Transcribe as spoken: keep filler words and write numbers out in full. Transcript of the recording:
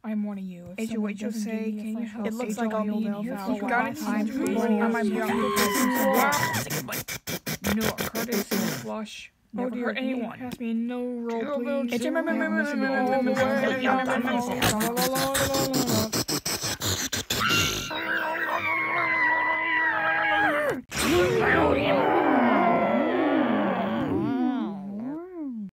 I'm one of you. If Agent, what you say? Can you help? It looks like I'll be in here for a while. Time for money on my young. You know what card is in flush? Never dear, hurt anyone. Pass me no roll, please. It's a